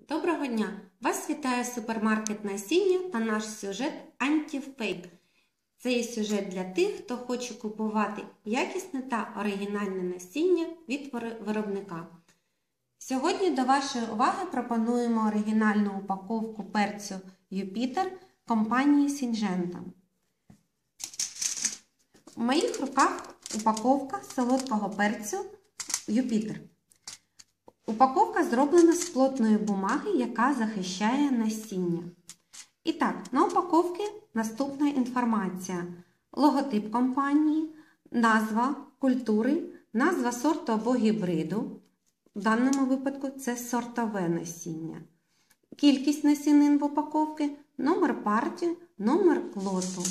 Доброго дня! Вас вітає супермаркет насіння та наш сюжет «Антифейк». Це є сюжет для тих, хто хоче купувати якісне та оригінальне насіння від виробника. Сьогодні до вашої уваги пропонуємо оригінальну упаковку перцю Юпітер компанії Syngenta. В моїх руках упаковка солодкого перцю Юпітер. Упаковка зроблена з плотної бумаги, яка захищає насіння. І так, на упаковці наступна інформація. Логотип компанії, назва культури, назва сорту або гібриду. В даному випадку це сортове насіння. Кількість насінин в упаковці, номер партії, номер лоту.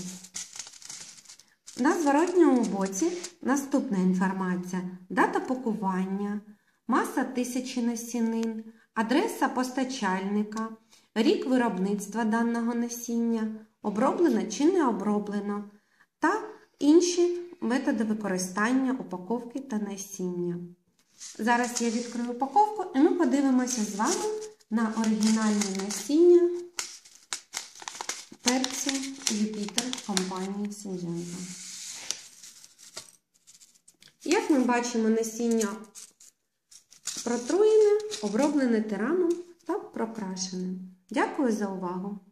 На зворотньому боці наступна інформація. Дата пакування, маса 1000 насінин, адреса постачальника, рік виробництва даного насіння, оброблено чи не оброблено, та інші методи використання упаковки та насіння. Зараз я відкрию упаковку і ми подивимося з вами на оригінальне насіння перцю Юпітер компанії Syngenta. Як ми бачимо, насіння протруєне, оброблене тираном та прокрашене. Дякую за увагу!